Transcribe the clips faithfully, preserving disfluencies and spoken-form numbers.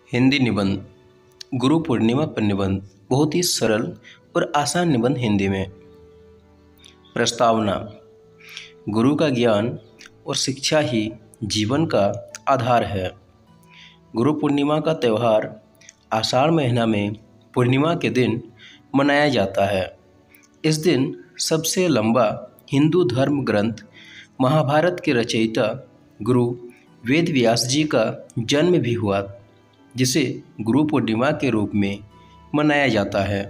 हिंदी निबंध। गुरु पूर्णिमा पर निबंध बहुत ही सरल और आसान निबंध हिंदी में। प्रस्तावना। गुरु का ज्ञान और शिक्षा ही जीवन का आधार है। गुरु पूर्णिमा का त्यौहार आषाढ़ महीना में पूर्णिमा के दिन मनाया जाता है। इस दिन सबसे लंबा हिंदू धर्म ग्रंथ महाभारत के रचयिता गुरु वेद व्यास जी का जन्म भी हुआ, जिसे गुरु पूर्णिमा के रूप में मनाया जाता है।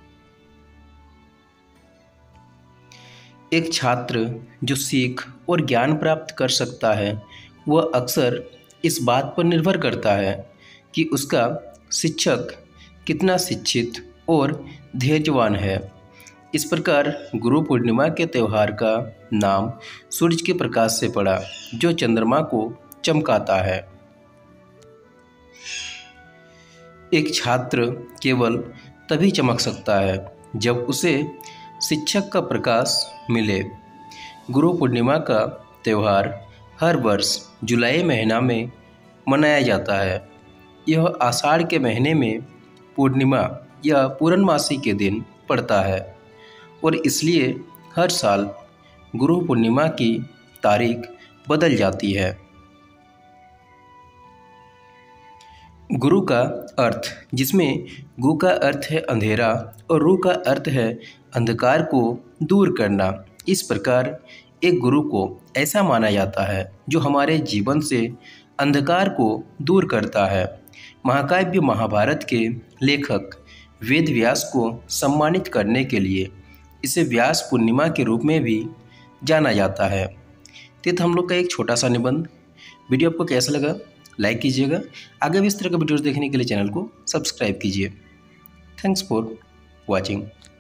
एक छात्र जो सीख और ज्ञान प्राप्त कर सकता है, वह अक्सर इस बात पर निर्भर करता है कि उसका शिक्षक कितना शिक्षित और धैर्यवान है। इस प्रकार गुरु पूर्णिमा के त्यौहार का नाम सूरज के प्रकाश से पड़ा, जो चंद्रमा को चमकाता है। एक छात्र केवल तभी चमक सकता है जब उसे शिक्षक का प्रकाश मिले। गुरु पूर्णिमा का त्यौहार हर वर्ष जुलाई महीना में मनाया जाता है। यह आषाढ़ के महीने में पूर्णिमा या पूर्णमासी के दिन पड़ता है और इसलिए हर साल गुरु पूर्णिमा की तारीख बदल जाती है। गुरु का अर्थ, जिसमें गु का अर्थ है अंधेरा और रु का अर्थ है अंधकार को दूर करना। इस प्रकार एक गुरु को ऐसा माना जाता है जो हमारे जीवन से अंधकार को दूर करता है। महाकाव्य महाभारत के लेखक वेद व्यास को सम्मानित करने के लिए इसे व्यास पूर्णिमा के रूप में भी जाना जाता है। तो हम लोग का एक छोटा सा निबंध। वीडियो आपको कैसा लगा लाइक कीजिएगा। आगे भी इस तरह का वीडियोस देखने के लिए चैनल को सब्सक्राइब कीजिए। Thanks for watching.